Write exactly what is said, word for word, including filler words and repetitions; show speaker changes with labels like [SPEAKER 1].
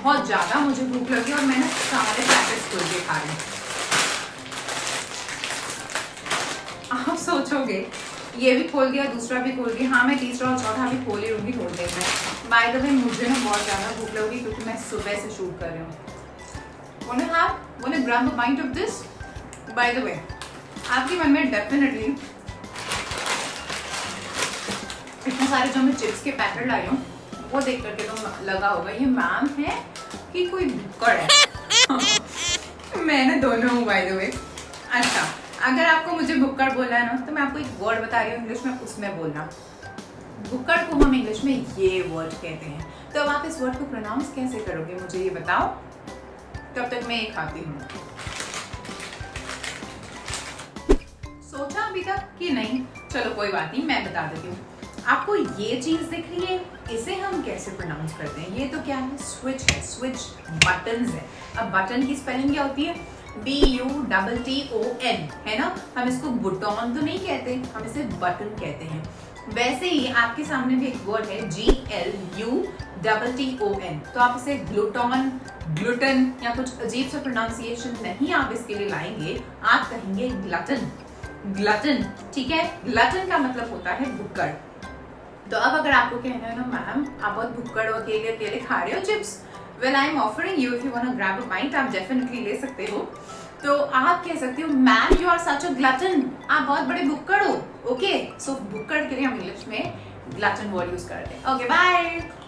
[SPEAKER 1] बहुत ज्यादा मुझे भूख लगी और मैंने सारे पैकेट्स खोल के खा लिए। आप सोचोगे ये भी खोल दिया, दूसरा भी खोल दिया। हाँ मैं तीसरा और चौथा भी खोल ही लूंगी थोड़ी देर में। बाय द वे मुझे ना बहुत ज्यादा भूख लगी क्योंकि मैं सुबह से शूट कर रही हूँ। wanna have wanna grab a bite of this? By the way, आपके मन में डेफिनेटली इतने सारे जो मैं चिप्स के पैकेट लाई हूँ वो देख करके तो लगा होगा ये मैम है कि कोई भुक्कड़ है। मैंने दोनों हूँ बाय द वे। अच्छा, अगर आपको मुझे भुक्कड़ बोलना है ना तो मैं आपको एक वर्ड बता रही हूँ इंग्लिश में, उसमें बोलना। भुक्कड़ को हम इंग्लिश में ये वर्ड कहते हैं। तो अब आप इस वर्ड को प्रोनाउंस कैसे करोगे मुझे ये बताओ, तब तक मैं ये खाती हूँ। सोचा अभी तक कि नहीं? चलो कोई बात नहीं, मैं बता देती हूँ। आपको ये चीज दिख रही है, इसे हम कैसे प्रोनाउंस करते हैं? ये तो क्या है? स्विच है। स्विच बटन्स है। अब बटन की स्पेलिंग क्या होती है? B U double T O N, है ना। हम इसको बुटॉन तो नहीं कहते, हम इसे बटन कहते हैं। वैसे ही आपके सामने भी एक वर्ड है G L U double T O N, तो आप इसे ग्लूटॉन, ग्लूटन या कुछ अजीब सा प्रोनाउंसिएशन नहीं आप इसके लिए लाएंगे, आप कहेंगे ग्लटन। ग्लटन, ठीक है। ग्लटन का मतलब होता है भुक्कड़। तो अब अगर आपको कहना है ना मैम आप बहुत भुक्कड़ हो, अकेले अकेले खा रहे हो chips, well I am offering you, if you want to grab a bite आप डेफिनेटली ले सकते हो। तो आप कह सकते हो ma'am you are such a glutton, आप बहुत बड़े भुक्कड़ हो। ओके, सो भुक्कड़ के लिए हम इंग्लिश में ग्लटन वर्ड यूज करते हैं। Okay bye.